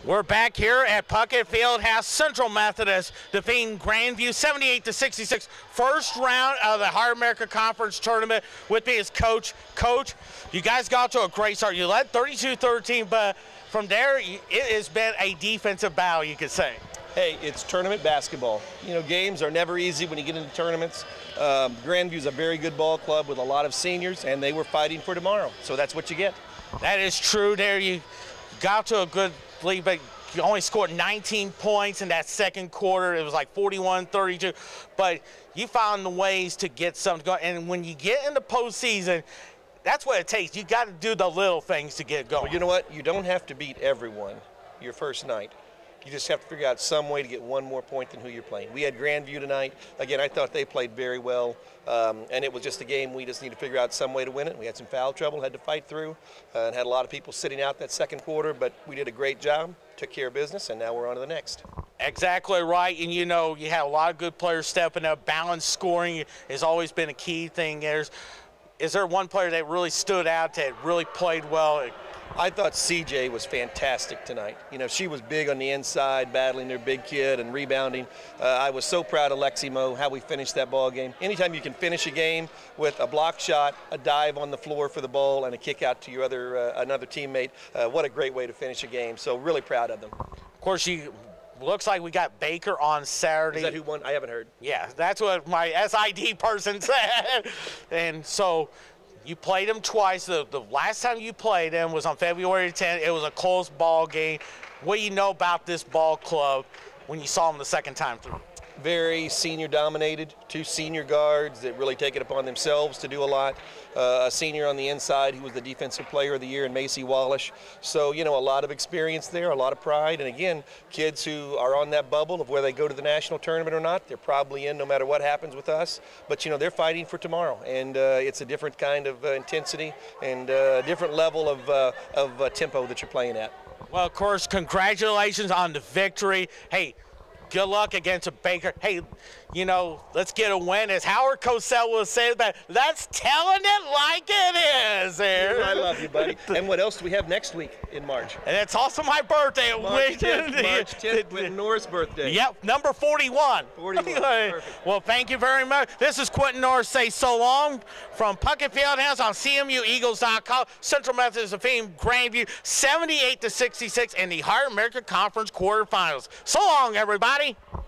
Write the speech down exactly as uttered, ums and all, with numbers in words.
We're back here at Puckett Fieldhouse. Central Methodist defeating Grandview seventy-eight to sixty-six. First round of the Higher America Conference Tournament. With me is Coach. Coach, you guys got to a great start. You led thirty-two thirteen, but from there, it has been a defensive battle, you could say. Hey, it's tournament basketball. You know, games are never easy when you get into tournaments. Um, Grandview's a very good ball club with a lot of seniors, and they were fighting for tomorrow. So that's what you get. That is true there. You got to a good lead, but you only scored nineteen points in that second quarter. It was like forty-one thirty-two. But you found the ways to get something going. And when you get in the postseason, that's what it takes. You got to do the little things to get going. Well, you know what? You don't have to beat everyone your first night. You just have to figure out some way to get one more point than who you're playing. We had Grandview tonight. Again, I thought they played very well, um, and it was just a game we just need to figure out some way to win it. We had some foul trouble, had to fight through, uh, and had a lot of people sitting out that second quarter, but we did a great job, took care of business, and now we're on to the next. Exactly right, and you know, you have a lot of good players stepping up. Balanced scoring has always been a key thing. There's, is there one player that really stood out, that really played well? I thought C J was fantastic tonight. You know, she was big on the inside, battling their big kid and rebounding. Uh, I was so proud of Lexi Moe, how we finished that ball game. Anytime you can finish a game with a block shot, a dive on the floor for the ball, and a kick out to your other uh, another teammate, uh, what a great way to finish a game. So really proud of them. Of course, you looks like we got Baker on Saturday. Is that who won? I haven't heard. Yeah, that's what my S I D person said. And so you played them twice. The, the last time you played them was on February tenth. It was a close ball game. What do you know about this ball club when you saw them the second time through? Very senior dominated, two senior guards that really take it upon themselves to do a lot. Uh, a senior on the inside who was the defensive player of the year in Macy Wallish. So, you know, a lot of experience there, a lot of pride. And again, kids who are on that bubble of whether they go to the national tournament or not, they're probably in no matter what happens with us. But, you know, they're fighting for tomorrow. And uh, it's a different kind of uh, intensity and a uh, different level of, uh, of uh, tempo that you're playing at. Well, of course, congratulations on the victory. Hey, good luck against a Baker. Hey, you know, let's get a win. As Howard Cosell will say that, that's telling it like it is there. I love you, buddy. And what else do we have next week in March? And it's also my birthday. March tenth, March tenth, Quintin Norris' birthday. Yep, number forty-one. forty-one, perfect. Well, thank you very much. This is Quintin Norris. Say so long from Puckett Fieldhouse on C M U Eagles dot com. Central Methodist defeating Grandview seventy-eight to sixty-six in the Higher America Conference quarterfinals. So long, everybody.